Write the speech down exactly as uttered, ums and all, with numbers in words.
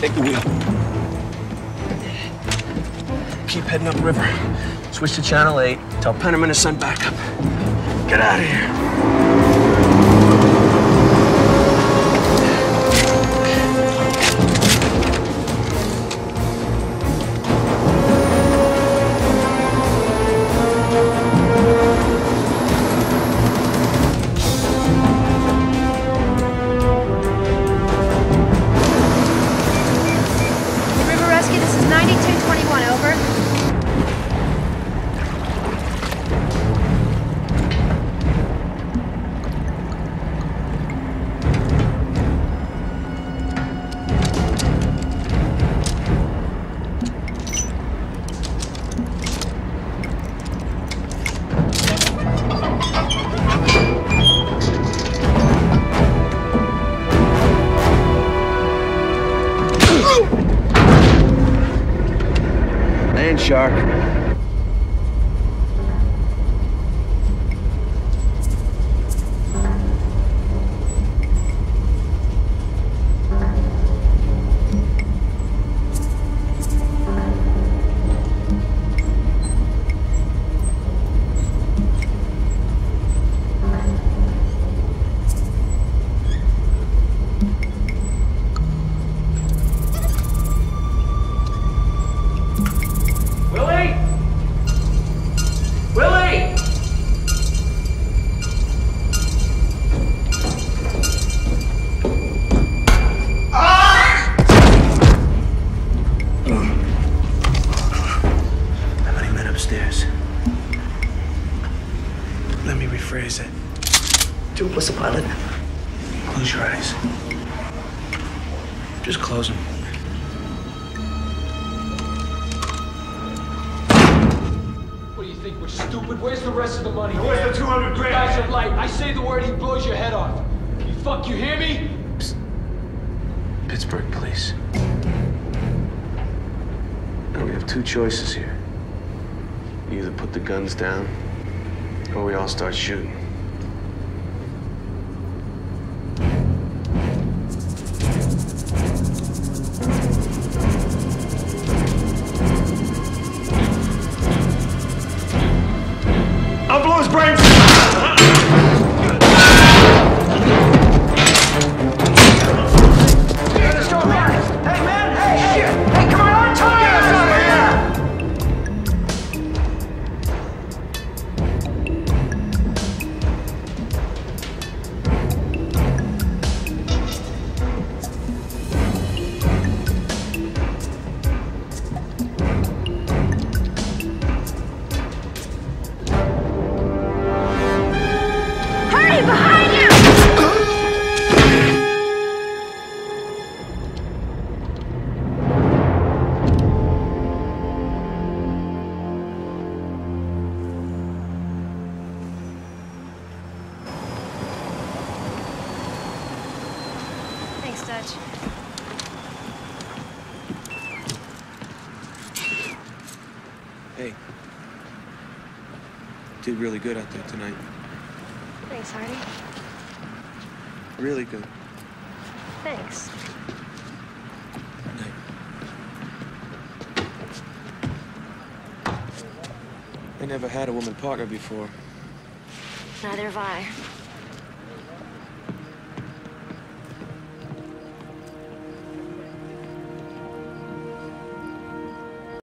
Take the wheel. Keep heading upriver. Switch to channel eight. Tell Penniman to send backup. Get out of here. River Rescue, this is ninety-two twenty-one, over. Land shark. Willie! Willie! Ah! How many men upstairs? Let me rephrase it. Two plus a pilot. Close your eyes. Just close them. What do you think, we're stupid? Where's the rest of the money? Where's the two hundred You grand? guys are light. I say the word, he blows your head off. You fuck, you hear me? Pittsburgh police. Now we have two choices here. You either put the guns down, or we all start shooting. I'll blow his brains Hurry, behind you! Thanks, Dutch. Hey. Did really good out there tonight. Thanks, Hardy. Really good. Thanks. Good night. I never had a woman partner before. Neither have I.